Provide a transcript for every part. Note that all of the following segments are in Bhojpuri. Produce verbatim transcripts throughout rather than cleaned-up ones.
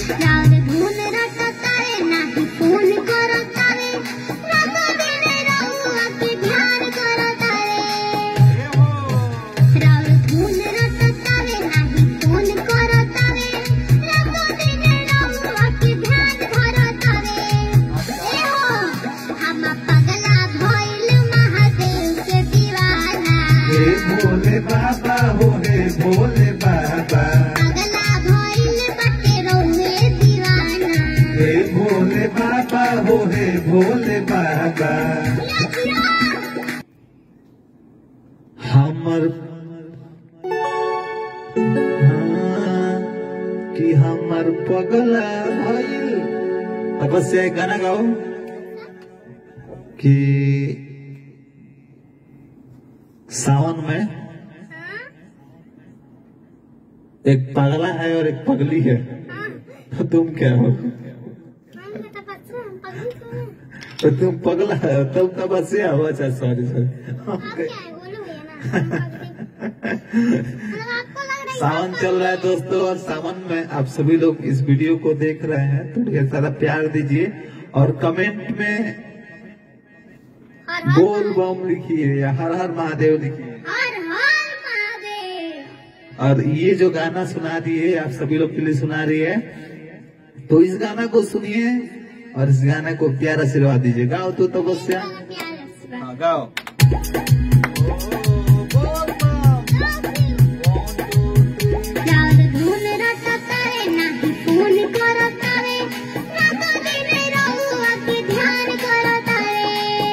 राउर धुन रटतारे नाही फोन करतारे रातो दिन रहुआ के ध्यान करतारे राउर धुन रटतारे नाही फोन करतारे रातो दिन रहुआ के ध्यान करतारे ए हो हम पगला भइल महादेव के दीवाना हे भोले बाबा हो हे भोले बाबा पगला भइल बाटे रहुए दीवाना हे भोले बाबा हो हे भोले बाबा हमर हाँ, कि हमर पगला भइल। अब से एक गाना गाओ कि सावन में एक पगला है और एक पगली है, तो तुम क्या हो? तो तुम पगला है तब तपस्या हो। अच्छा सॉरी सॉरी सावन चल रहा है दोस्तों, और सावन में आप सभी लोग इस वीडियो को देख रहे हैं तो ढेर सारा प्यार दीजिए और कमेंट में बोल बम लिखिए या हर हर महादेव लिखिए। हर हर महादेव। और ये जो गाना सुना दिए आप सभी लोग के लिए सुना रही है, तो इस गाना को सुनिए और इस गाने को प्यार आशीर्वाद दीजिए। गाओ तो तपस्या, हाँ गाओ। राउर धुन रटतारे नाही फोन करतारे रातो दिन रहुआ के ध्यान करतारे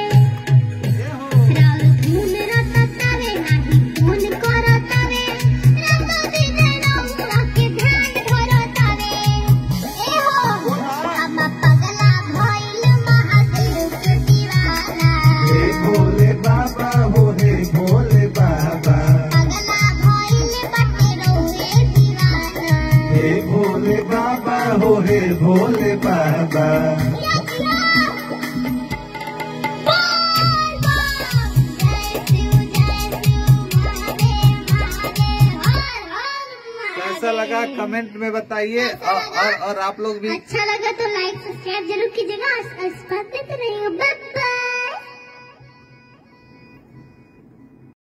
राउर धुन रटतारे नाही फोन करतारे रातो दिन रहुआ के ध्यान करतारे ए हो हम पगला भइल महादेव के दीवाना हे भोले बाबा हो हे भोले बाबा पगला भइल बाटे रहुए दीवाना हे भोले बाबा हो हे भोले बाबा। कैसा लगा कमेंट में बताइए, और, और और आप लोग भी अच्छा लगा तो लाइक सब्सक्राइब जरूर कीजिएगा। इस बात पे तो नहीं